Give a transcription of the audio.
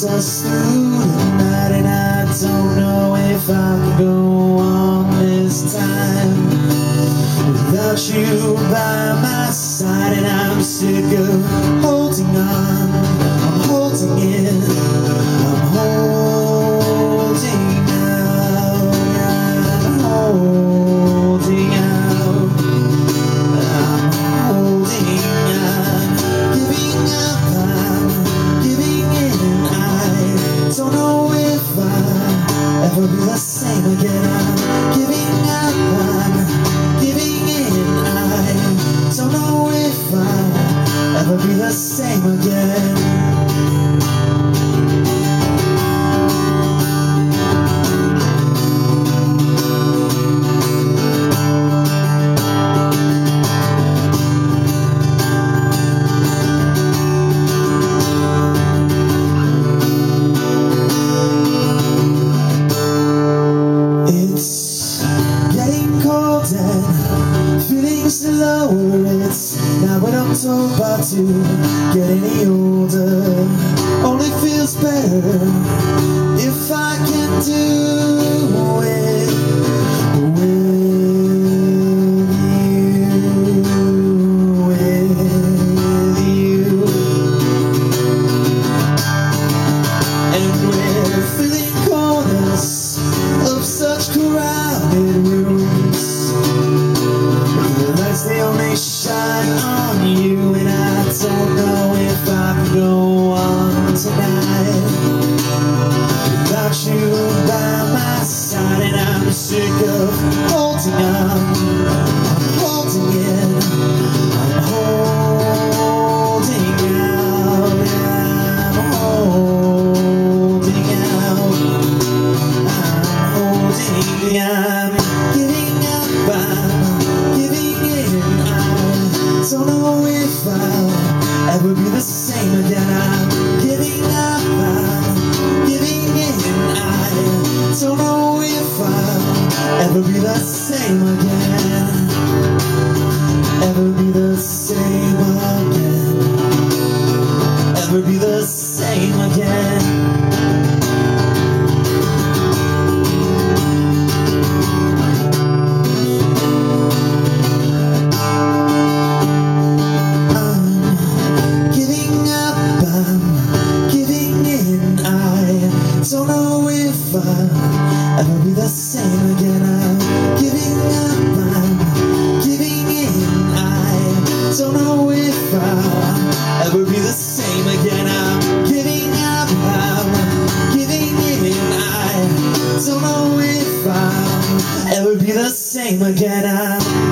us through the night, and I don't know if I can go on this time without you by my side. And I'm sick of holding on, I'm holding in, I'm holding out, I'm holding out, I'm holding on, giving up, I'm giving in. I don't know if I'll ever be the same again. I'm giving up, I'm giving in. I don't know if I'll ever be the same again. It's getting cold and feeling still lower. It's now when I'm told about to get any older. Only feels better if I can do it with you. And we're feeling corners of such crowded rooms. The lights, they only shine on you, and I don't know if I can go on tonight without you by my side. And I'm sick of holding on, I'm holding in, I'm holding out, I'm holding out, I'm holding, I'm giving up, I'm giving in. I don't know if I'll ever be the same again. I'm giving up, I'm giving in. I don't know if I'll ever be the same again. Ever be the same again. Ever be the same again. Don't know if I'll ever be the same again. I'm giving up, I'm giving in. I don't know if I'll ever be the same again. I'm giving up, I'm giving in. I don't know if I'll ever be the same again.